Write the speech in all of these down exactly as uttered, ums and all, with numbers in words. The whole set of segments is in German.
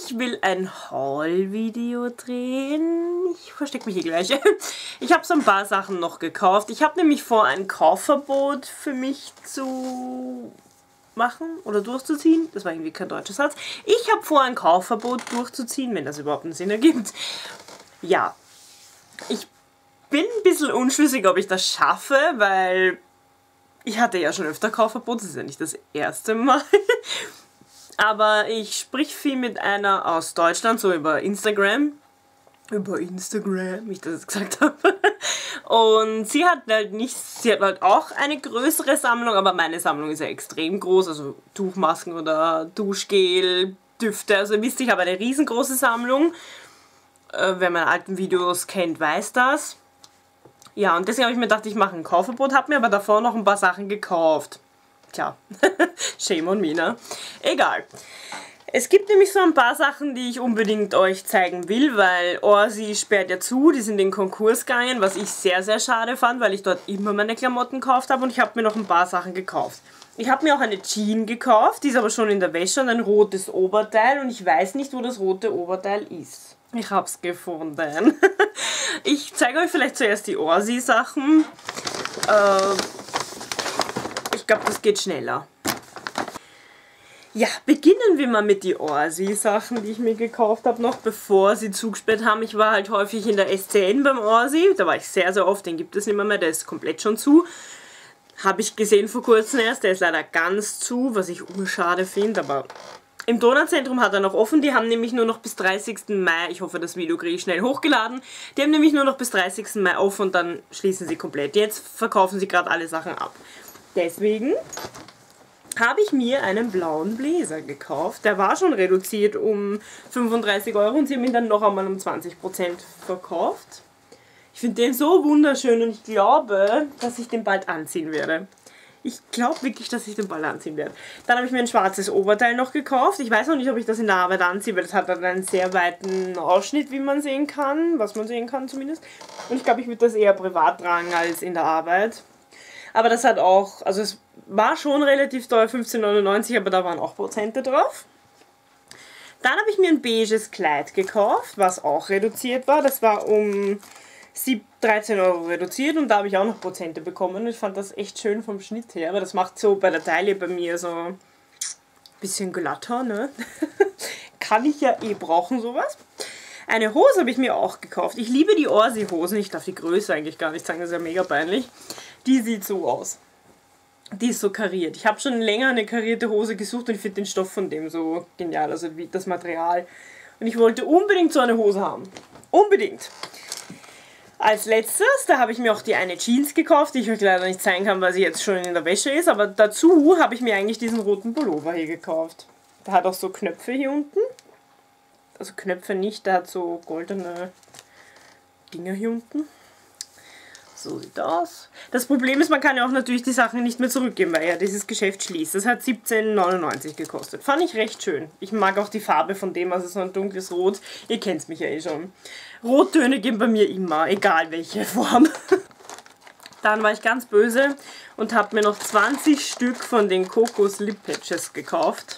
Ich will ein Haul-Video drehen. Ich verstecke mich hier gleich. Ich habe so ein paar Sachen noch gekauft. Ich habe nämlich vor, ein Kaufverbot für mich zu machen oder durchzuziehen. Das war irgendwie kein deutscher Satz. Ich habe vor, ein Kaufverbot durchzuziehen, wenn das überhaupt einen Sinn ergibt. Ja, ich bin ein bisschen unschlüssig, ob ich das schaffe, weil ich hatte ja schon öfter Kaufverbot. Das ist ja nicht das erste Mal. Aber ich sprich viel mit einer aus Deutschland, so über Instagram. Über Instagram, wie ich das jetzt gesagt habe. Und sie hat halt nicht, sie hat halt auch eine größere Sammlung, aber meine Sammlung ist ja extrem groß. Also Tuchmasken oder Duschgel, Düfte. Also ihr wisst, ich habe eine riesengroße Sammlung. Äh, wer meine alten Videos kennt, weiß das. Ja, und deswegen habe ich mir gedacht, ich mache ein Kaufverbot, habe mir aber davor noch ein paar Sachen gekauft. Tja, shame on me, ne? Egal. Es gibt nämlich so ein paar Sachen, die ich unbedingt euch zeigen will, weil Orsi sperrt ja zu, die sind in den Konkurs gegangen, was ich sehr, sehr schade fand, weil ich dort immer meine Klamotten gekauft habe und ich habe mir noch ein paar Sachen gekauft. Ich habe mir auch eine Jean gekauft, die ist aber schon in der Wäsche und ein rotes Oberteil und ich weiß nicht, wo das rote Oberteil ist. Ich habe es gefunden. Ich zeige euch vielleicht zuerst die Orsi-Sachen. Äh... Ich glaube, das geht schneller. Ja, beginnen wir mal mit den Orsi-Sachen, die ich mir gekauft habe, noch bevor sie zugesperrt haben. Ich war halt häufig in der S C N beim Orsi, da war ich sehr, sehr oft, den gibt es nicht mehr, mehr, der ist komplett schon zu. Habe ich gesehen vor kurzem erst, der ist leider ganz zu, was ich urschade finde, aber im Donauzentrum hat er noch offen, die haben nämlich nur noch bis dreißigsten Mai, ich hoffe, das Video kriege ich schnell hochgeladen, die haben nämlich nur noch bis dreißigsten Mai offen und dann schließen sie komplett. Jetzt verkaufen sie gerade alle Sachen ab. Deswegen habe ich mir einen blauen Bläser gekauft. Der war schon reduziert um fünfunddreißig Euro und sie haben ihn dann noch einmal um zwanzig Prozent verkauft. Ich finde den so wunderschön und ich glaube, dass ich den bald anziehen werde. Ich glaube wirklich, dass ich den bald anziehen werde. Dann habe ich mir ein schwarzes Oberteil noch gekauft. Ich weiß noch nicht, ob ich das in der Arbeit anziehe, weil das hat dann einen sehr weiten Ausschnitt, wie man sehen kann. Was man sehen kann zumindest. Und ich glaube, ich würde das eher privat tragen als in der Arbeit. Aber das hat auch, also es war schon relativ teuer, fünfzehn neunundneunzig, aber da waren auch Prozente drauf. Dann habe ich mir ein beiges Kleid gekauft, was auch reduziert war. Das war um dreizehn Euro reduziert und da habe ich auch noch Prozente bekommen. Ich fand das echt schön vom Schnitt her, aber das macht so bei der Taille bei mir so ein bisschen glatter, ne? Kann ich ja eh brauchen, sowas. Eine Hose habe ich mir auch gekauft. Ich liebe die Orsi-Hosen. Ich darf die Größe eigentlich gar nicht sagen, das ist ja mega peinlich. Die sieht so aus. Die ist so kariert. Ich habe schon länger eine karierte Hose gesucht und ich finde den Stoff von dem so genial, also wie das Material. Und ich wollte unbedingt so eine Hose haben. Unbedingt. Als letztes, da habe ich mir auch die eine Jeans gekauft, die ich euch leider nicht zeigen kann, weil sie jetzt schon in der Wäsche ist. Aber dazu habe ich mir eigentlich diesen roten Pullover hier gekauft. Der hat auch so Knöpfe hier unten. Also Knöpfe nicht, der hat so goldene Dinger hier unten. So sieht das aus. Das Problem ist, man kann ja auch natürlich die Sachen nicht mehr zurückgeben, weil ja dieses Geschäft schließt. Das hat siebzehn neunundneunzig gekostet. Fand ich recht schön. Ich mag auch die Farbe von dem, also so ein dunkles Rot. Ihr kennt es mich ja eh schon. Rottöne gehen bei mir immer, egal welche Form. Dann war ich ganz böse und habe mir noch zwanzig Stück von den Kokos Lip Patches gekauft.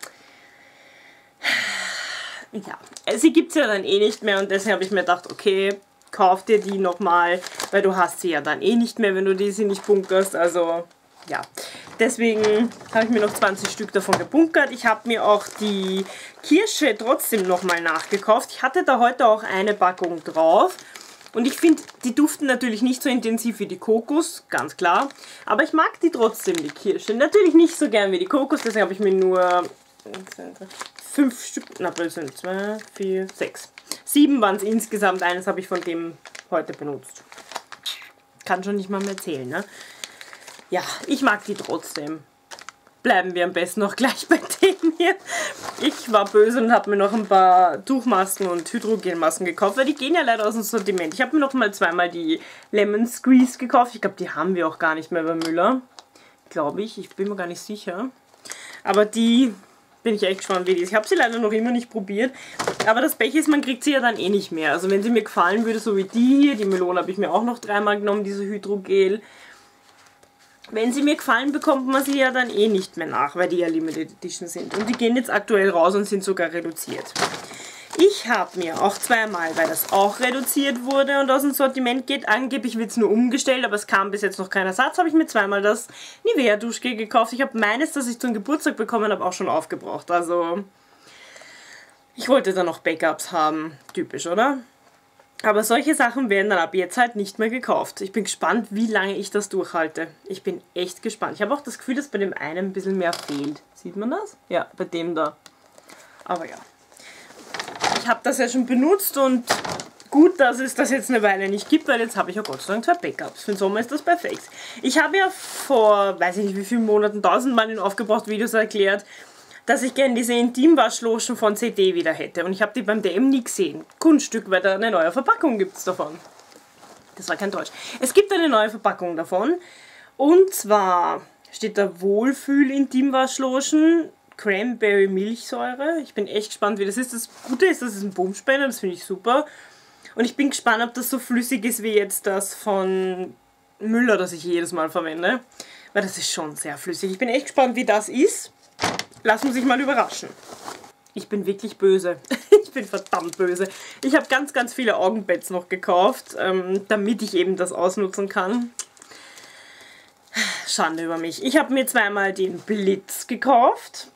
Ja, sie gibt es ja dann eh nicht mehr und deshalb habe ich mir gedacht, okay, kauf dir die nochmal, weil du hast sie ja dann eh nicht mehr, wenn du die sie nicht bunkerst, also ja. Deswegen habe ich mir noch zwanzig Stück davon gebunkert. Ich habe mir auch die Kirsche trotzdem nochmal nachgekauft. Ich hatte da heute auch eine Packung drauf und ich finde, die duften natürlich nicht so intensiv wie die Kokos, ganz klar, aber ich mag die trotzdem, die Kirsche. Natürlich nicht so gern wie die Kokos, deswegen habe ich mir nur fünf Stück, na, das sind zwei, vier, sechs. Sieben waren es insgesamt, eines habe ich von dem heute benutzt. Kann schon nicht mal mehr zählen, ne? Ja, ich mag die trotzdem. Bleiben wir am besten noch gleich bei dem hier. Ich war böse und habe mir noch ein paar Tuchmasken und Hydrogenmasken gekauft, weil die gehen ja leider aus dem Sortiment. Ich habe mir noch mal zweimal die Lemon Squeeze gekauft. Ich glaube, die haben wir auch gar nicht mehr bei Müller. Glaube ich, ich bin mir gar nicht sicher. Aber die bin ich echt gespannt, wie die ist. Ich habe sie leider noch immer nicht probiert. Aber das Pech ist, man kriegt sie ja dann eh nicht mehr. Also wenn sie mir gefallen würde, so wie die hier. Die Melone habe ich mir auch noch dreimal genommen, diese Hydrogel. Wenn sie mir gefallen, bekommt man sie ja dann eh nicht mehr nach, weil die ja Limited Edition sind. Und die gehen jetzt aktuell raus und sind sogar reduziert. Ich habe mir auch zweimal, weil das auch reduziert wurde und aus dem Sortiment geht, angeblich wird es nur umgestellt, aber es kam bis jetzt noch kein Ersatz, habe ich mir zweimal das Nivea Duschgel gekauft. Ich habe meines, das ich zum Geburtstag bekommen habe, auch schon aufgebraucht. Also, ich wollte da noch Backups haben. Typisch, oder? Aber solche Sachen werden dann ab jetzt halt nicht mehr gekauft. Ich bin gespannt, wie lange ich das durchhalte. Ich bin echt gespannt. Ich habe auch das Gefühl, dass bei dem einen ein bisschen mehr fehlt. Sieht man das? Ja, bei dem da. Aber ja. Ich habe das ja schon benutzt und gut, dass es das jetzt eine Weile nicht gibt, weil jetzt habe ich ja Gott sei Dank zwei Backups. Für den Sommer ist das perfekt. Ich habe ja vor, weiß ich nicht wie vielen Monaten, tausendmal in aufgebraucht Videos erklärt, dass ich gerne diese Intimwaschlotion von C D wieder hätte. Und ich habe die beim D M nie gesehen. Kunststück, weil da eine neue Verpackung gibt es davon. Das war kein Deutsch. Es gibt eine neue Verpackung davon. Und zwar steht da Wohlfühl-Intimwaschlotion. Cranberry Milchsäure. Ich bin echt gespannt, wie das ist. Das Gute ist, das ist ein Boomspender, das finde ich super. Und ich bin gespannt, ob das so flüssig ist wie jetzt das von Müller, das ich jedes Mal verwende. Weil das ist schon sehr flüssig. Ich bin echt gespannt, wie das ist. Lassen Sie sich mal überraschen. Ich bin wirklich böse. Ich bin verdammt böse. Ich habe ganz, ganz viele Augenpads noch gekauft, ähm, damit ich eben das ausnutzen kann. Schande über mich. Ich habe mir zweimal den Blitz gekauft.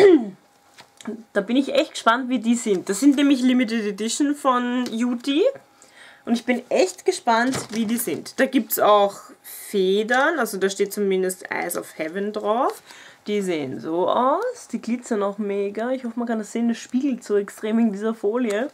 Da bin ich echt gespannt, wie die sind. Das sind nämlich Limited Edition von U T. Und ich bin echt gespannt, wie die sind. Da gibt es auch Federn, also da steht zumindest Eyes of Heaven drauf. Die sehen so aus. Die glitzern auch mega. Ich hoffe, man kann das sehen. Das spiegelt so extrem in dieser Folie.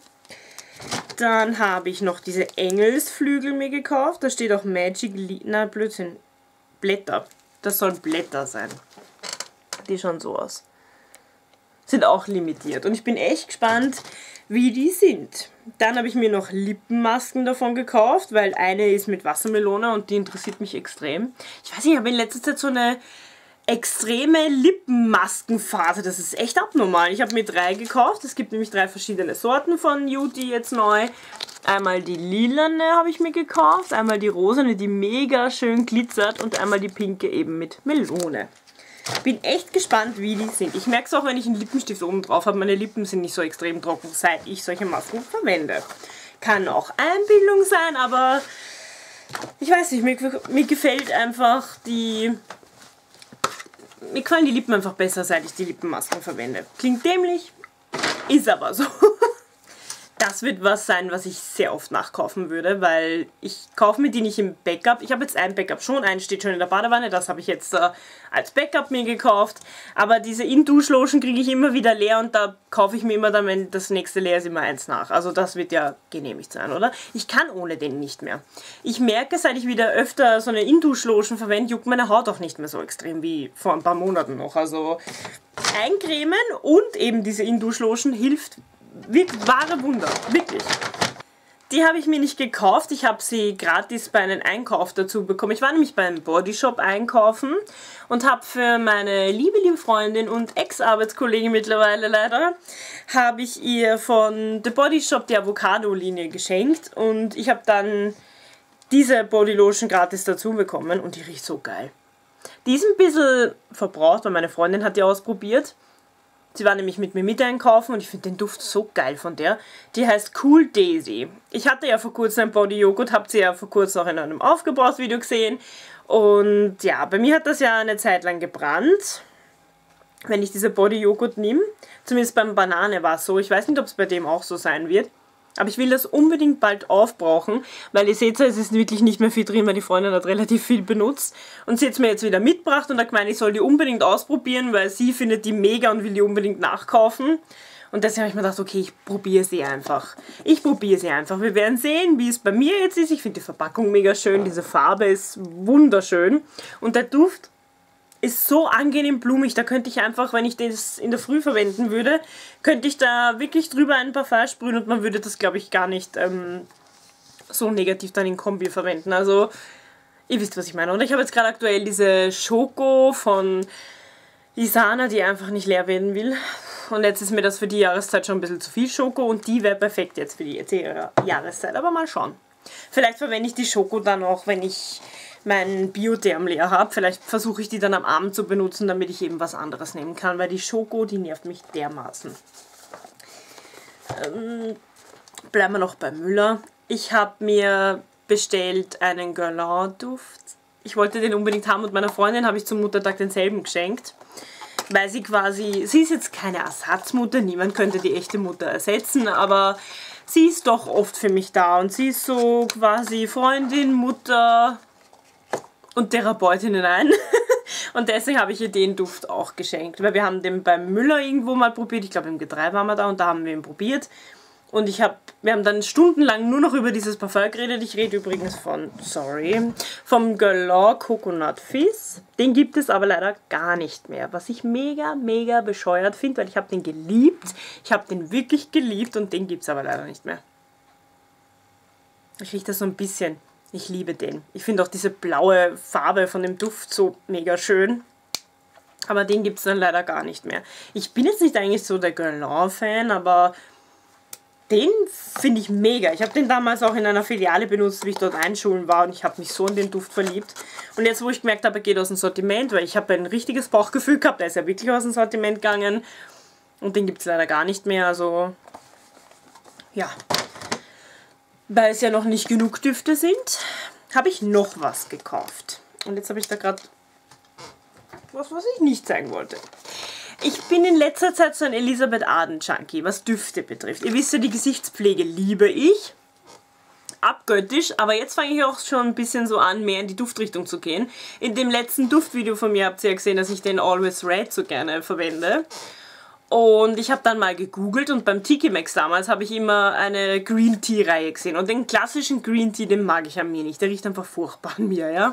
Dann habe ich noch diese Engelsflügel mir gekauft. Da steht auch Magic... Na, Blödsinn. Blätter. Das sollen Blätter sein. Die schauen so aus. Sind auch limitiert. Und ich bin echt gespannt, wie die sind. Dann habe ich mir noch Lippenmasken davon gekauft, weil eine ist mit Wassermelone und die interessiert mich extrem. Ich weiß nicht, ich habe in letzter Zeit so eine extreme Lippenmaskenphase. Das ist echt abnormal. Ich habe mir drei gekauft. Es gibt nämlich drei verschiedene Sorten von U T jetzt neu. Einmal die lilane habe ich mir gekauft, einmal die rosane, die mega schön glitzert und einmal die pinke eben mit Melone. Bin echt gespannt, wie die sind. Ich merke es auch, wenn ich einen Lippenstift oben drauf habe. Meine Lippen sind nicht so extrem trocken, seit ich solche Masken verwende. Kann auch Einbildung sein, aber ich weiß nicht, mir, mir gefällt einfach die... Mir gefallen die Lippen einfach besser, seit ich die Lippenmasken verwende. Klingt dämlich, ist aber so. Das wird was sein, was ich sehr oft nachkaufen würde, weil ich kaufe mir die nicht im Backup. Ich habe jetzt ein Backup schon, eins steht schon in der Badewanne, das habe ich jetzt äh, als Backup mir gekauft. Aber diese In-Dusch-Lotion kriege ich immer wieder leer und da kaufe ich mir immer dann, wenn das nächste leer ist, immer eins nach. Also das wird ja genehmigt sein, oder? Ich kann ohne den nicht mehr. Ich merke, seit ich wieder öfter so eine In-Dusch-Lotion verwende, juckt meine Haut auch nicht mehr so extrem wie vor ein paar Monaten noch. Also eincremen und eben diese In-Dusch-Lotion hilft wirklich, wahre Wunder, wirklich. Die habe ich mir nicht gekauft, ich habe sie gratis bei einem Einkauf dazu bekommen. Ich war nämlich beim Bodyshop einkaufen und habe für meine liebe, liebe Freundin und Ex-Arbeitskollegin mittlerweile leider, habe ich ihr von The Body Shop die Avocado-Linie geschenkt und ich habe dann diese Bodylotion gratis dazu bekommen und die riecht so geil. Die ist ein bisschen verbraucht, weil meine Freundin hat die ausprobiert. Sie war nämlich mit mir mit einkaufen und ich finde den Duft so geil von der. Die heißt Cool Daisy. Ich hatte ja vor kurzem ein Body Joghurt, habt ihr ja vor kurzem auch in einem Aufgebrauchsvideo gesehen. Und ja, bei mir hat das ja eine Zeit lang gebrannt, wenn ich diese Body Joghurt nehme. Zumindest beim Banane war es so. Ich weiß nicht, ob es bei dem auch so sein wird. Aber ich will das unbedingt bald aufbrauchen, weil ihr seht ja, es ist wirklich nicht mehr viel drin, weil die Freundin hat relativ viel benutzt. Und sie hat es mir jetzt wieder mitgebracht und hat gemeint, ich soll die unbedingt ausprobieren, weil sie findet die mega und will die unbedingt nachkaufen. Und deswegen habe ich mir gedacht, okay, ich probiere sie einfach. Ich probiere sie einfach. Wir werden sehen, wie es bei mir jetzt ist. Ich finde die Verpackung mega schön, diese Farbe ist wunderschön. Und der Duft ist so angenehm blumig, da könnte ich einfach, wenn ich das in der Früh verwenden würde, könnte ich da wirklich drüber ein Parfum sprühen und man würde das, glaube ich, gar nicht ähm, so negativ dann in Kombi verwenden. Also, ihr wisst, was ich meine. Und ich habe jetzt gerade aktuell diese Schoko von Isana, die einfach nicht leer werden will. Und jetzt ist mir das für die Jahreszeit schon ein bisschen zu viel Schoko und die wäre perfekt jetzt für die Jahreszeit, aber mal schauen. Vielleicht verwende ich die Schoko dann auch, wenn ich meinen Biotherm leer habe. Vielleicht versuche ich die dann am Abend zu benutzen, damit ich eben was anderes nehmen kann, weil die Schoko, die nervt mich dermaßen. Ähm, bleiben wir noch bei Müller. Ich habe mir bestellt einen Guerlain-Duft. Ich wollte den unbedingt haben und meiner Freundin habe ich zum Muttertag denselben geschenkt. Weil sie quasi, sie ist jetzt keine Ersatzmutter, niemand könnte die echte Mutter ersetzen, aber sie ist doch oft für mich da und sie ist so quasi Freundin, Mutter und Therapeutin in einen. Und deswegen habe ich ihr den Duft auch geschenkt, weil wir haben den beim Müller irgendwo mal probiert, ich glaube im G drei waren wir da und da haben wir ihn probiert. Und ich hab, wir haben dann stundenlang nur noch über dieses Parfum geredet. Ich rede übrigens von, sorry, vom Guerlain Coconut Fizz. Den gibt es aber leider gar nicht mehr, was ich mega, mega bescheuert finde, weil ich habe den geliebt. Ich habe den wirklich geliebt und den gibt es aber leider nicht mehr. Ich rieche das so ein bisschen. Ich liebe den. Ich finde auch diese blaue Farbe von dem Duft so mega schön. Aber den gibt es dann leider gar nicht mehr. Ich bin jetzt nicht eigentlich so der Guerlain-Fan, aber den finde ich mega. Ich habe den damals auch in einer Filiale benutzt, wie ich dort einschulen war und ich habe mich so in den Duft verliebt. Und jetzt, wo ich gemerkt habe, er geht aus dem Sortiment, weil ich habe ein richtiges Bauchgefühl gehabt, der ist ja wirklich aus dem Sortiment gegangen und den gibt es leider gar nicht mehr, also ja. Weil es ja noch nicht genug Düfte sind, habe ich noch was gekauft. Und jetzt habe ich da gerade was, was ich nicht zeigen wollte. Ich bin in letzter Zeit so ein Elisabeth Arden Junkie, was Düfte betrifft. Ihr wisst ja, die Gesichtspflege liebe ich. Abgöttisch, aber jetzt fange ich auch schon ein bisschen so an, mehr in die Duftrichtung zu gehen. In dem letzten Duftvideo von mir habt ihr ja gesehen, dass ich den Always Red so gerne verwende. Und ich habe dann mal gegoogelt und beim Tiki Max damals habe ich immer eine Green Tea Reihe gesehen. Und den klassischen Green Tea, den mag ich an mir nicht. Der riecht einfach furchtbar an mir, ja.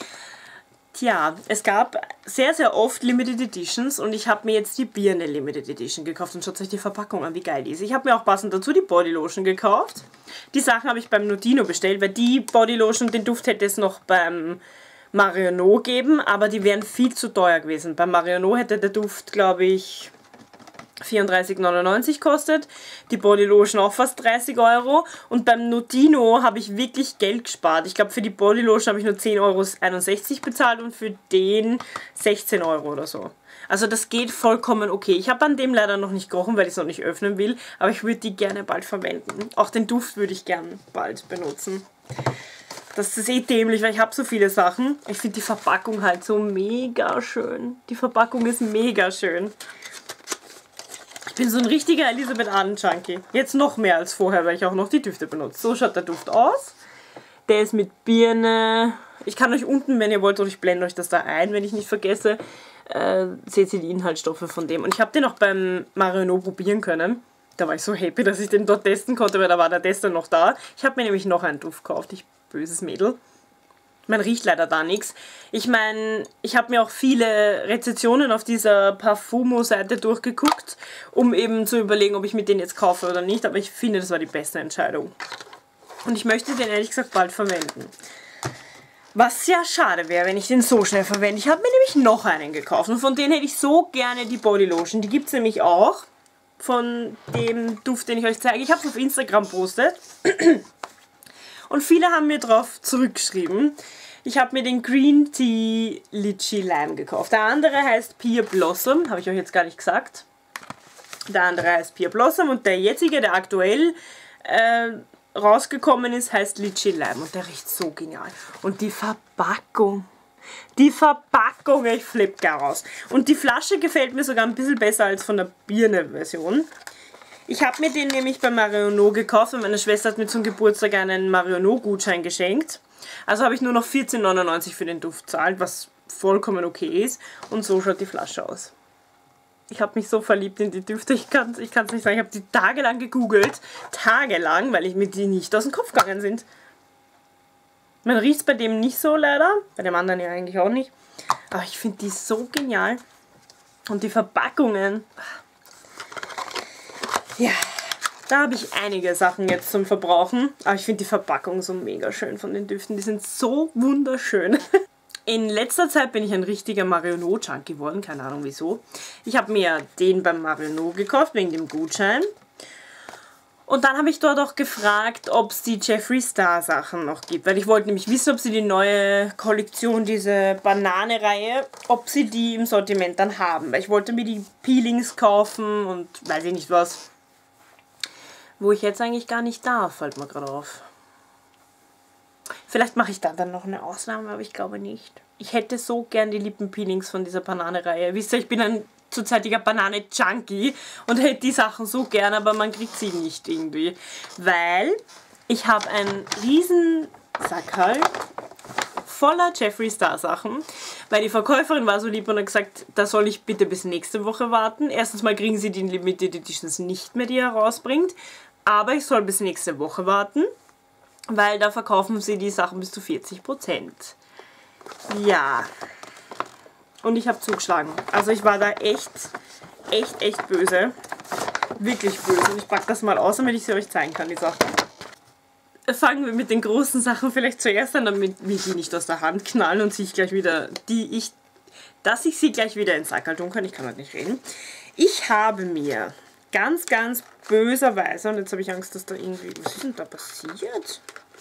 Tja, es gab sehr, sehr oft Limited Editions und ich habe mir jetzt die Birne Limited Edition gekauft und schaut euch die Verpackung an, wie geil die ist. Ich habe mir auch passend dazu die Bodylotion gekauft. Die Sachen habe ich beim Notino bestellt, weil die Bodylotion, den Duft hätte es noch beim Marionneau geben, aber die wären viel zu teuer gewesen. Beim Marionneau hätte der Duft, glaube ich, vierunddreißig neunundneunzig kostet, die Bodylotion auch fast dreißig Euro und beim Notino habe ich wirklich Geld gespart. Ich glaube, für die Bodylotion habe ich nur zehn Euro einundsechzig bezahlt und für den sechzehn Euro oder so. Also das geht vollkommen okay. Ich habe an dem leider noch nicht gerochen, weil ich es noch nicht öffnen will, aber ich würde die gerne bald verwenden. Auch den Duft würde ich gerne bald benutzen. Das ist eh dämlich, weil ich habe so viele Sachen. Ich finde die Verpackung halt so mega schön. Die Verpackung ist mega schön. Ich bin so ein richtiger Elisabeth Arden Junkie. Jetzt noch mehr als vorher, weil ich auch noch die Düfte benutze. So schaut der Duft aus. Der ist mit Birne. Ich kann euch unten, wenn ihr wollt, oder ich blende euch das da ein, wenn ich nicht vergesse, äh, seht ihr die Inhaltsstoffe von dem. Und ich habe den auch beim Marionneau probieren können. Da war ich so happy, dass ich den dort testen konnte, weil da war der Tester noch da. Ich habe mir nämlich noch einen Duft gekauft. Ich böses Mädel. Man riecht leider da nichts. Ich meine, ich habe mir auch viele Rezensionen auf dieser Parfumo-Seite durchgeguckt, um eben zu überlegen, ob ich mir den jetzt kaufe oder nicht. Aber ich finde, das war die beste Entscheidung. Und ich möchte den ehrlich gesagt bald verwenden. Was ja schade wäre, wenn ich den so schnell verwende. Ich habe mir nämlich noch einen gekauft. Und von denen hätte ich so gerne die Bodylotion. Die gibt es nämlich auch. Von dem Duft, den ich euch zeige. Ich habe es auf Instagram postet. Und viele haben mir darauf zurückgeschrieben. Ich habe mir den Green Tea Litchi Lime gekauft. Der andere heißt Pear Blossom, habe ich euch jetzt gar nicht gesagt. Der andere heißt Pear Blossom und der jetzige, der aktuell äh, rausgekommen ist, heißt Litchi Lime. Und der riecht so genial. Und die Verpackung, die Verpackung, ich flippe gar raus. Und die Flasche gefällt mir sogar ein bisschen besser als von der Birne-Version. Ich habe mir den nämlich bei Marionneau gekauft und meine Schwester hat mir zum Geburtstag einen Marionneau-Gutschein geschenkt. Also habe ich nur noch vierzehn neunundneunzig für den Duft gezahlt, was vollkommen okay ist. Und so schaut die Flasche aus. Ich habe mich so verliebt in die Düfte, ich kann es ich kann's nicht sagen. Ich habe die tagelang gegoogelt, tagelang, weil ich mir die nicht aus dem Kopf gegangen sind. Man riecht es bei dem nicht so leider, bei dem anderen ja eigentlich auch nicht. Aber ich finde die so genial. Und die Verpackungen... Ja, da habe ich einige Sachen jetzt zum Verbrauchen. Aber ich finde die Verpackung so mega schön von den Düften. Die sind so wunderschön. In letzter Zeit bin ich ein richtiger Marionneau-Junkie geworden. Keine Ahnung wieso. Ich habe mir den beim Marionneau gekauft, wegen dem Gutschein. Und dann habe ich dort auch gefragt, ob es die Jeffree Star Sachen noch gibt. Weil ich wollte nämlich wissen, ob sie die neue Kollektion, diese Banane-Reihe, ob sie die im Sortiment dann haben. Weil ich wollte mir die Peelings kaufen und weiß ich nicht was. Wo ich jetzt eigentlich gar nicht darf, fällt mir gerade auf. Vielleicht mache ich da dann noch eine Ausnahme, aber ich glaube nicht. Ich hätte so gern die Lippenpeelings von dieser Banane-Reihe. Wisst ihr, ich bin ein zurzeitiger Banane-Junkie und hätte die Sachen so gern, aber man kriegt sie nicht irgendwie. Weil ich habe einen riesen Sackerl voller Jeffree Star Sachen, weil die Verkäuferin war so lieb und hat gesagt, da soll ich bitte bis nächste Woche warten. Erstens mal kriegen sie die Limited Editions nicht mehr, die er rausbringt, aber ich soll bis nächste Woche warten, weil da verkaufen sie die Sachen bis zu vierzig Prozent. Ja. Und ich habe zugeschlagen. Also ich war da echt, echt, echt böse. Wirklich böse. Und ich packe das mal aus, damit ich sie euch zeigen kann, die Sachen. Fangen wir mit den großen Sachen vielleicht zuerst an, damit wir die nicht aus der Hand knallen und sich gleich wieder, die ich, dass ich sie gleich wieder ins Sackerl tun kann. Ich kann halt nicht reden. Ich habe mir ganz, ganz böserweise, und jetzt habe ich Angst, dass da irgendwie, was ist denn da passiert?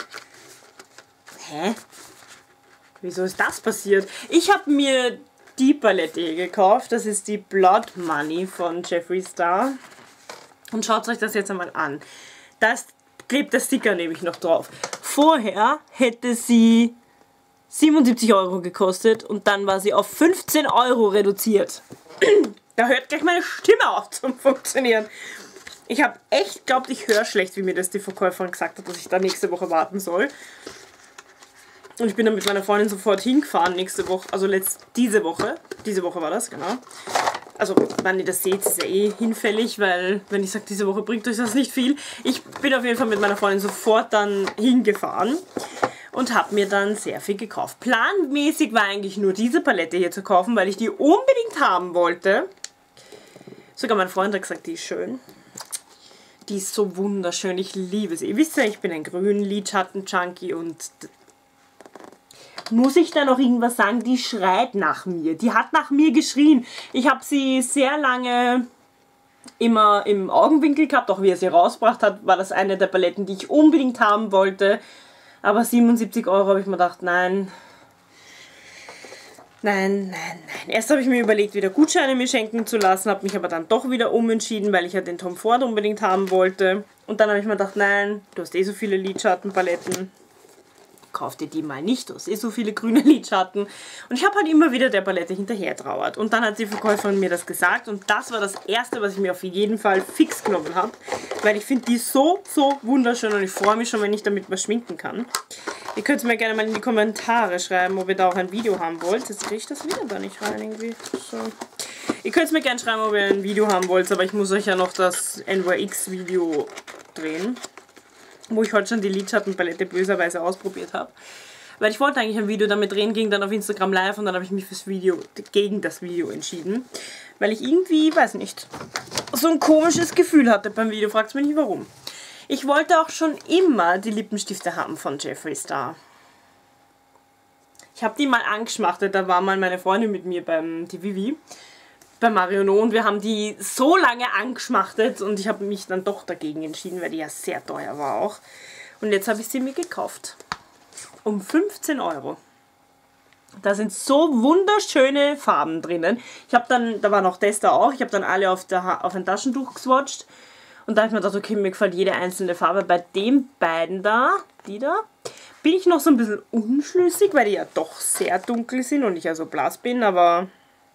Hä? Wieso ist das passiert? Ich habe mir die Palette hier gekauft. Das ist die Blood Money von Jeffree Star. Und schaut euch das jetzt einmal an. Da klebt der Sticker nämlich noch drauf. Vorher hätte sie siebenundsiebzig Euro gekostet und dann war sie auf fünfzehn Euro reduziert. Da hört gleich meine Stimme auf zum Funktionieren. Ich habe echt glaubt, ich höre schlecht, wie mir das die Verkäuferin gesagt hat, dass ich da nächste Woche warten soll. Und ich bin dann mit meiner Freundin sofort hingefahren nächste Woche, also letzt, diese Woche. Diese Woche war das, genau. Also, wenn ihr das seht, ist ja eh hinfällig, weil, wenn ich sage, diese Woche bringt euch das nicht viel. Ich bin auf jeden Fall mit meiner Freundin sofort dann hingefahren und habe mir dann sehr viel gekauft. Planmäßig war eigentlich nur diese Palette hier zu kaufen, weil ich die unbedingt haben wollte. Sogar mein Freund hat gesagt, die ist schön. Die ist so wunderschön, ich liebe sie. Ihr wisst ja, ich bin ein grünen Lidschatten-Junkie und muss ich da noch irgendwas sagen? Die schreit nach mir. Die hat nach mir geschrien. Ich habe sie sehr lange immer im Augenwinkel gehabt. Auch wie er sie rausgebracht hat, war das eine der Paletten, die ich unbedingt haben wollte. Aber siebenundsiebzig Euro habe ich mir gedacht, nein. Nein, nein, nein. Erst habe ich mir überlegt, wieder Gutscheine mir schenken zu lassen, habe mich aber dann doch wieder umentschieden, weil ich ja den Tom Ford unbedingt haben wollte. Und dann habe ich mir gedacht, nein, du hast eh so viele Lidschattenpaletten. Kauf dir die mal nicht, du hast eh so viele grüne Lidschatten. Und ich habe halt immer wieder der Palette hinterher trauert. Und dann hat die Verkäuferin mir das gesagt und das war das erste, was ich mir auf jeden Fall fix genommen habe. Weil ich finde die so, so wunderschön und ich freue mich schon, wenn ich damit was schminken kann. Ihr könnt es mir gerne mal in die Kommentare schreiben, ob ihr da auch ein Video haben wollt. Jetzt kriege ich das wieder da nicht rein irgendwie. So. Ihr könnt es mir gerne schreiben, ob ihr ein Video haben wollt, aber ich muss euch ja noch das N Y X Video drehen, wo ich heute schon die Lidschattenpalette böserweise ausprobiert habe. Weil ich wollte eigentlich ein Video damit drehen, ging dann auf Instagram live und dann habe ich mich fürs Video, gegen das Video entschieden. Weil ich irgendwie, weiß nicht, so ein komisches Gefühl hatte beim Video, fragt mich nicht warum. Ich wollte auch schon immer die Lippenstifte haben von Jeffree Star. Ich habe die mal angeschmachtet, da war mal meine Freundin mit mir beim die Vivi, bei Marionneau und wir haben die so lange angeschmachtet und ich habe mich dann doch dagegen entschieden, weil die ja sehr teuer war auch. Und jetzt habe ich sie mir gekauft. Um fünfzehn Euro. Da sind so wunderschöne Farben drinnen. Ich habe dann, da war noch Tester auch, ich habe dann alle auf, der, auf ein Taschentuch geswatcht. Und da habe ich mir gedacht, okay, mir gefällt jede einzelne Farbe. Bei den beiden da, die da, bin ich noch so ein bisschen unschlüssig, weil die ja doch sehr dunkel sind und ich ja so blass bin, aber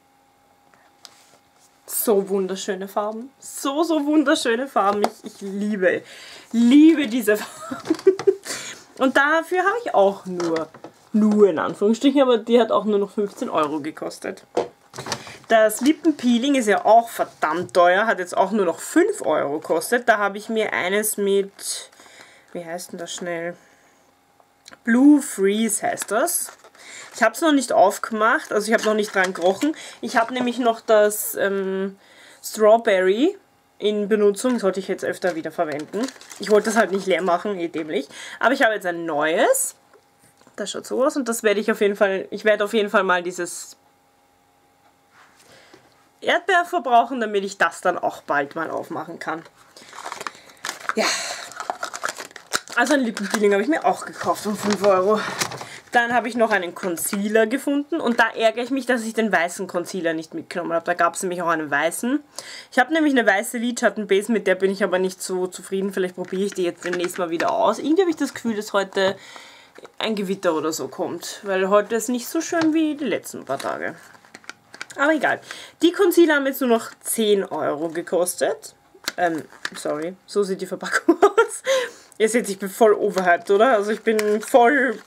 so wunderschöne Farben. So, so wunderschöne Farben. Ich, ich liebe, liebe diese Farben. Und dafür habe ich auch nur, nur in Anführungsstrichen, aber die hat auch nur noch fünfzehn Euro gekostet. Das Lippenpeeling ist ja auch verdammt teuer, hat jetzt auch nur noch fünf Euro gekostet. Da habe ich mir eines mit, wie heißt denn das schnell? Blue Freeze heißt das. Ich habe es noch nicht aufgemacht, also ich habe noch nicht dran gerochen. Ich habe nämlich noch das ähm, Strawberry in Benutzung, sollte ich jetzt öfter wieder verwenden. Ich wollte das halt nicht leer machen, eh dämlich. Aber ich habe jetzt ein neues. Das schaut so aus und das werde ich auf jeden Fall, ich werde auf jeden Fall mal dieses Erdbeer verbrauchen, damit ich das dann auch bald mal aufmachen kann. Ja. Also ein Lippenpeeling habe ich mir auch gekauft um fünf Euro. Dann habe ich noch einen Concealer gefunden und da ärgere ich mich, dass ich den weißen Concealer nicht mitgenommen habe. Da gab es nämlich auch einen weißen. Ich habe nämlich eine weiße Lidschattenbase, mit der bin ich aber nicht so zufrieden. Vielleicht probiere ich die jetzt demnächst mal wieder aus. Irgendwie habe ich das Gefühl, dass heute ein Gewitter oder so kommt, weil heute ist nicht so schön wie die letzten paar Tage. Aber egal. Die Concealer haben jetzt nur noch zehn Euro gekostet. Ähm, sorry, so sieht die Verpackung aus. Ihr seht, ich bin voll overhyped, oder? Also ich bin voll...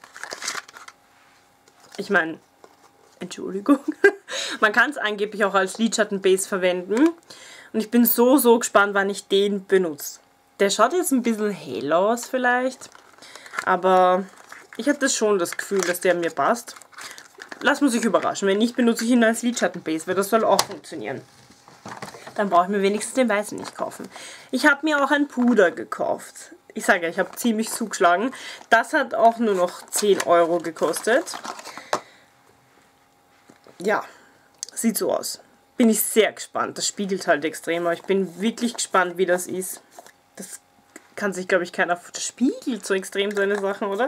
Ich meine, Entschuldigung. Man kann es angeblich auch als Lidschattenbase verwenden. Und ich bin so, so gespannt, wann ich den benutze. Der schaut jetzt ein bisschen hell aus vielleicht. Aber ich habe das schon das Gefühl, dass der mir passt. Lass mich sich überraschen. Wenn nicht, benutze ich ihn als Lidschattenbase, weil das soll auch funktionieren. Dann brauche ich mir wenigstens den weißen nicht kaufen. Ich habe mir auch ein Puder gekauft. Ich sage ja, ich habe ziemlich zugeschlagen. Das hat auch nur noch zehn Euro gekostet. Ja, sieht so aus. Bin ich sehr gespannt. Das spiegelt halt extrem, aber ich bin wirklich gespannt, wie das ist. Das kann sich, glaube ich, keiner... Das spiegelt so extrem seine Sachen, oder?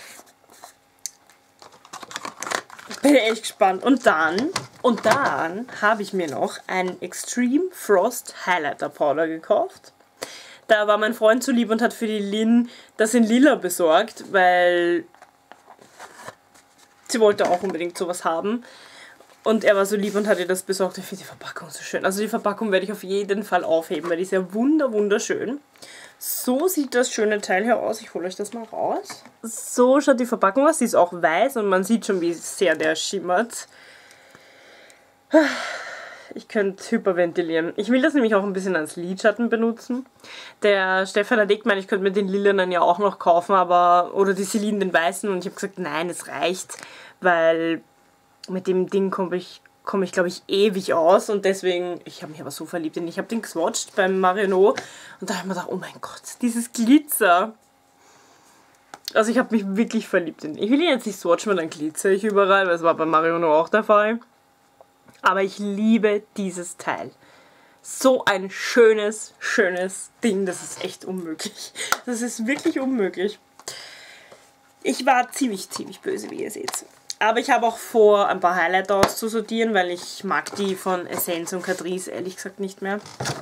Bin echt gespannt. Und dann, und dann habe ich mir noch einen Extreme Frost Highlighter Powder gekauft. Da war mein Freund so lieb und hat für die Lynn das in Lila besorgt, weil sie wollte auch unbedingt sowas haben. Und er war so lieb und hat ihr das besorgt. Ich finde die Verpackung so schön. Also die Verpackung werde ich auf jeden Fall aufheben, weil die ist ja wunder wunderschön. So sieht das schöne Teil hier aus. Ich hole euch das mal raus. So schaut die Verpackung aus. Die ist auch weiß und man sieht schon, wie sehr der schimmert. Ich könnte hyperventilieren. Ich will das nämlich auch ein bisschen als Lidschatten benutzen. Der Stefan hat gemeint, ich könnte mir den lilanen ja auch noch kaufen, aber oder die Celine den weißen. Und ich habe gesagt, nein, es reicht, weil mit dem Ding komme ich, komme ich glaube ich, ewig aus. Und deswegen, ich habe mich aber so verliebt in ihn. Ich habe den geswatcht beim Marionneau und da habe ich mir gedacht, oh mein Gott, dieses Glitzer. Also ich habe mich wirklich verliebt in ihn. Ich will ihn jetzt nicht swatchen, weil dann glitzer ich überall, weil es war bei Marionneau auch der Fall. Aber ich liebe dieses Teil. So ein schönes, schönes Ding. Das ist echt unmöglich. Das ist wirklich unmöglich. Ich war ziemlich, ziemlich böse, wie ihr seht. Aber ich habe auch vor, ein paar Highlighter auszusortieren, weil ich mag die von Essence und Catrice ehrlich gesagt nicht mehr.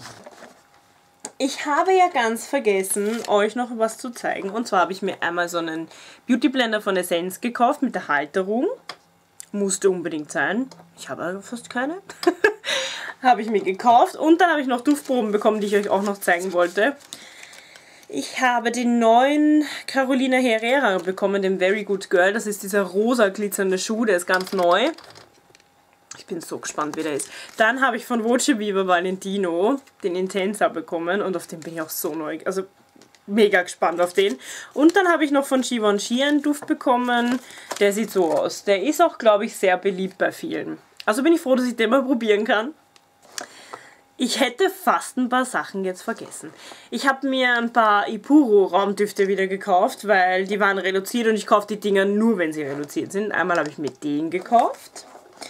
Ich habe ja ganz vergessen, euch noch was zu zeigen. Und zwar habe ich mir einmal so einen Beauty Blender von Essence gekauft mit der Halterung. Musste unbedingt sein. Ich habe aber fast keine. Habe ich mir gekauft. Und dann habe ich noch Duftproben bekommen, die ich euch auch noch zeigen wollte. Ich habe den neuen Carolina Herrera bekommen, den Very Good Girl. Das ist dieser rosa glitzernde Schuh, der ist ganz neu. Ich bin so gespannt, wie der ist. Dann habe ich von Voce Viva Valentino den Intensa bekommen und auf den bin ich auch so neu. Also mega gespannt auf den. Und dann habe ich noch von Givenchy einen Duft bekommen. Der sieht so aus. Der ist auch, glaube ich, sehr beliebt bei vielen. Also bin ich froh, dass ich den mal probieren kann. Ich hätte fast ein paar Sachen jetzt vergessen. Ich habe mir ein paar Ipuro Raumdüfte wieder gekauft, weil die waren reduziert und ich kaufe die Dinger nur, wenn sie reduziert sind. Einmal habe ich mir den gekauft.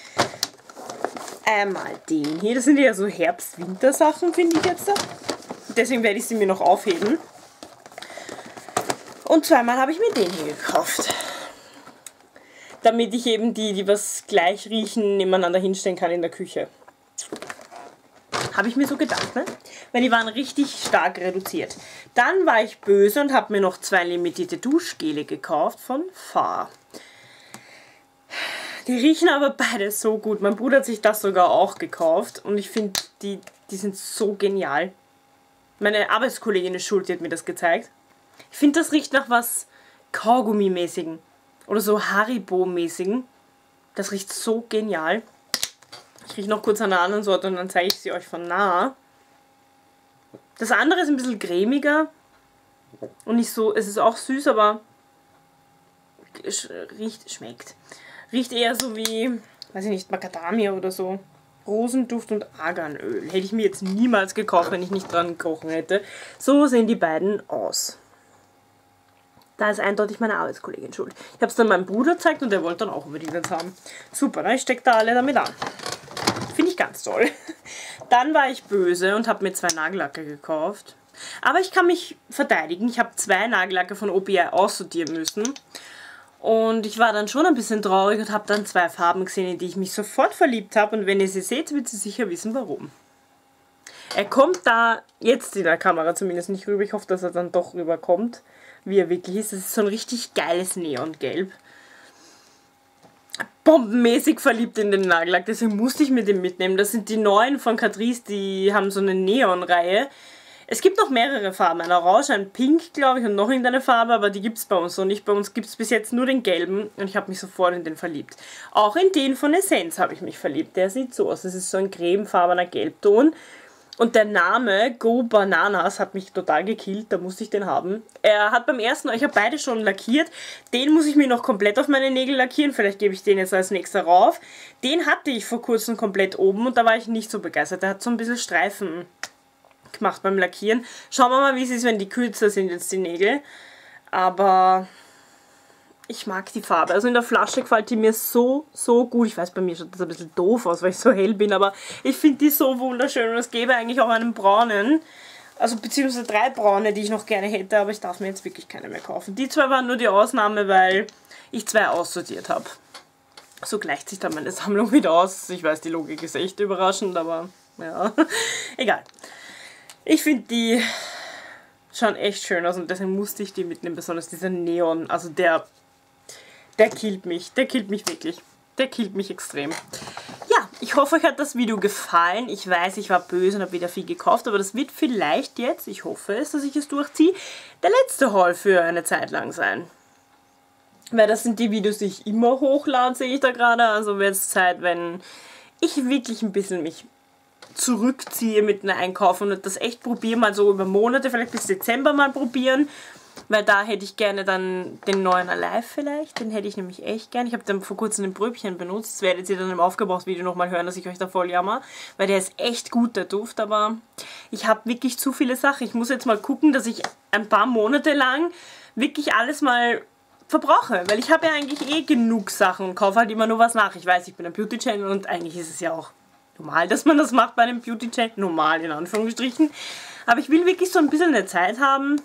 Einmal den hier. Das sind ja so Herbst-Winter-Sachen, finde ich jetzt. Deswegen werde ich sie mir noch aufheben. Und zweimal habe ich mir den hier gekauft. Damit ich eben die, die was gleich riechen, nebeneinander hinstellen kann in der Küche. Habe ich mir so gedacht, ne? Weil die waren richtig stark reduziert. Dann war ich böse und habe mir noch zwei limitierte Duschgele gekauft von Far. Die riechen aber beide so gut. Mein Bruder hat sich das sogar auch gekauft. Und ich finde, die, die sind so genial. Meine Arbeitskollegin Schuld hat mir das gezeigt. Ich finde, das riecht nach was Kaugummi-mäßigen. Oder so Haribo-mäßigen. Das riecht so genial. Ich rieche noch kurz an einer anderen Sorte und dann zeige ich sie euch von nah. Das andere ist ein bisschen cremiger. Und nicht so, es ist auch süß, aber riecht, schmeckt. Riecht eher so wie, weiß ich nicht, Macadamia oder so. Rosenduft und Arganöl. Hätte ich mir jetzt niemals gekauft, wenn ich nicht dran gerochen hätte. So sehen die beiden aus. Da ist eindeutig meine Arbeitskollegin schuld. Ich habe es dann meinem Bruder gezeigt und der wollte dann auch unbedingt eins haben. Super, ne? Ich stecke da alle damit an. Finde ich ganz toll. Dann war ich böse und habe mir zwei Nagellacke gekauft. Aber ich kann mich verteidigen. Ich habe zwei Nagellacke von O B I aussortieren müssen. Und ich war dann schon ein bisschen traurig und habe dann zwei Farben gesehen, in die ich mich sofort verliebt habe. Und wenn ihr sie seht, wird ihr sicher wissen, warum. Er kommt da jetzt in der Kamera zumindest nicht rüber. Ich hoffe, dass er dann doch rüberkommt, wie er wirklich ist. Das ist so ein richtig geiles Neongelb. Bombenmäßig verliebt in den Nagellack, deswegen musste ich mir den mitnehmen. Das sind die neuen von Catrice, die haben so eine Neon-Reihe. Es gibt noch mehrere Farben, ein Orange, ein Pink, glaube ich, und noch irgendeine Farbe, aber die gibt es bei uns so nicht. Bei uns gibt es bis jetzt nur den gelben und ich habe mich sofort in den verliebt. Auch in den von Essence habe ich mich verliebt. Der sieht so aus, das ist so ein cremefarbener Gelbton. Und der Name Go Bananas hat mich total gekillt, da musste ich den haben. Er hat beim ersten, ich habe beide schon lackiert, den muss ich mir noch komplett auf meine Nägel lackieren, vielleicht gebe ich den jetzt als nächster rauf. Den hatte ich vor kurzem komplett oben und da war ich nicht so begeistert, der hat so ein bisschen Streifen gemacht beim Lackieren. Schauen wir mal, wie es ist, wenn die kürzer sind jetzt die Nägel, aber ich mag die Farbe. Also in der Flasche gefällt die mir so, so gut. Ich weiß, bei mir schaut das ein bisschen doof aus, weil ich so hell bin, aber ich finde die so wunderschön und es gäbe eigentlich auch einen braunen, also beziehungsweise drei braune, die ich noch gerne hätte, aber ich darf mir jetzt wirklich keine mehr kaufen. Die zwei waren nur die Ausnahme, weil ich zwei aussortiert habe. So gleicht sich dann meine Sammlung wieder aus. Ich weiß, die Logik ist echt überraschend, aber ja, egal. Ich finde die schauen echt schön aus und deswegen musste ich die mitnehmen, besonders dieser Neon, also der Der killt mich. Der killt mich wirklich. Der killt mich extrem. Ja, ich hoffe, euch hat das Video gefallen. Ich weiß, ich war böse und habe wieder viel gekauft, aber das wird vielleicht jetzt, ich hoffe es, dass ich es durchziehe, der letzte Haul für eine Zeit lang sein. Weil das sind die Videos, die ich immer hochlade, sehe ich da gerade. Also wird es Zeit, wenn ich wirklich ein bisschen mich zurückziehe mit einem Einkauf und das echt probiere, mal so über Monate, vielleicht bis Dezember mal probieren. Weil da hätte ich gerne dann den neuen Alive vielleicht. Den hätte ich nämlich echt gerne. Ich habe dann vor kurzem ein Bröbchen benutzt. Das werdet ihr dann im Aufgebrauchsvideo nochmal hören, dass ich euch da voll jammer. Weil der ist echt gut, der Duft. Aber ich habe wirklich zu viele Sachen. Ich muss jetzt mal gucken, dass ich ein paar Monate lang wirklich alles mal verbrauche. Weil ich habe ja eigentlich eh genug Sachen und kaufe halt immer nur was nach. Ich weiß, ich bin ein Beauty-Channel und eigentlich ist es ja auch normal, dass man das macht bei einem Beauty-Channel. Normal in Anführungsstrichen. Aber ich will wirklich so ein bisschen eine Zeit haben,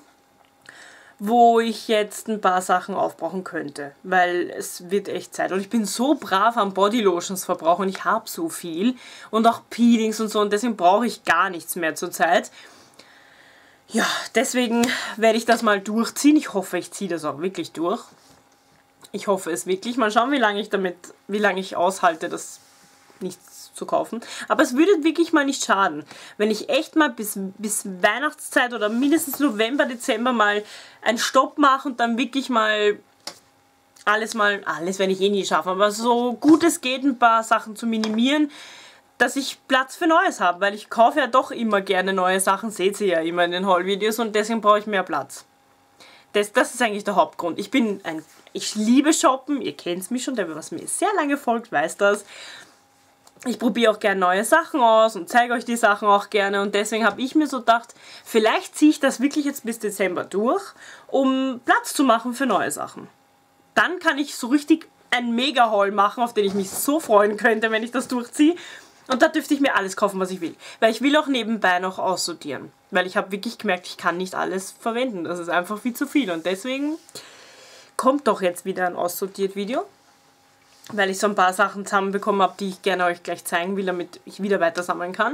wo ich jetzt ein paar Sachen aufbrauchen könnte, weil es wird echt Zeit. Und ich bin so brav am Bodylotions verbrauchen und ich habe so viel und auch Peelings und so und deswegen brauche ich gar nichts mehr zur Zeit. Ja, deswegen werde ich das mal durchziehen. Ich hoffe, ich ziehe das auch wirklich durch. Ich hoffe es wirklich. Mal schauen, wie lange ich damit, wie lange ich aushalte, das nichts zu kaufen. Aber es würde wirklich mal nicht schaden, wenn ich echt mal bis, bis Weihnachtszeit oder mindestens November, Dezember mal einen Stopp mache und dann wirklich mal alles mal, alles werde ich eh nie schaffen, aber so gut es geht, ein paar Sachen zu minimieren, dass ich Platz für Neues habe, weil ich kaufe ja doch immer gerne neue Sachen, seht ihr ja immer in den Haul-Videos und deswegen brauche ich mehr Platz. Das, das ist eigentlich der Hauptgrund. Ich bin ein, ich liebe Shoppen, ihr kennt mich schon, der was mir sehr lange folgt, weiß das. Ich probiere auch gerne neue Sachen aus und zeige euch die Sachen auch gerne und deswegen habe ich mir so gedacht, vielleicht ziehe ich das wirklich jetzt bis Dezember durch, um Platz zu machen für neue Sachen. Dann kann ich so richtig ein Mega-Haul machen, auf den ich mich so freuen könnte, wenn ich das durchziehe. Und da dürfte ich mir alles kaufen, was ich will. Weil ich will auch nebenbei noch aussortieren. Weil ich habe wirklich gemerkt, ich kann nicht alles verwenden. Das ist einfach viel zu viel und deswegen kommt doch jetzt wieder ein Aussortiert-Video. Weil ich so ein paar Sachen zusammenbekommen habe, die ich gerne euch gleich zeigen will, damit ich wieder weiter sammeln kann.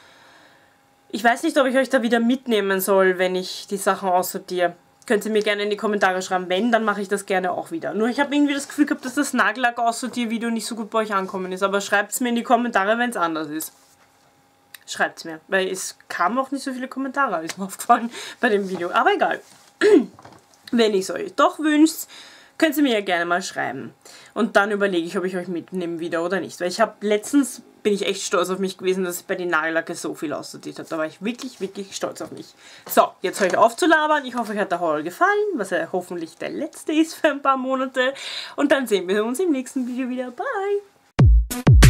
Ich weiß nicht, ob ich euch da wieder mitnehmen soll, wenn ich die Sachen aussortiere. Könnt ihr mir gerne in die Kommentare schreiben. Wenn, dann mache ich das gerne auch wieder. Nur ich habe irgendwie das Gefühl gehabt, dass das Nagellack-Aussortier-Video nicht so gut bei euch angekommen ist. Aber schreibt es mir in die Kommentare, wenn es anders ist. Schreibt es mir. Weil es kamen auch nicht so viele Kommentare, ist mir aufgefallen bei dem Video. Aber egal. Wenn ich es euch doch wünscht, könnt ihr mir ja gerne mal schreiben. Und dann überlege ich, ob ich euch mitnehme wieder oder nicht. Weil ich habe letztens, bin ich echt stolz auf mich gewesen, dass ich bei den Nagellacke so viel aussortiert habe. Da war ich wirklich, wirklich stolz auf mich. So, jetzt höre ich auf zu labern. Ich hoffe, euch hat der Haul gefallen, was ja hoffentlich der letzte ist für ein paar Monate. Und dann sehen wir uns im nächsten Video wieder. Bye!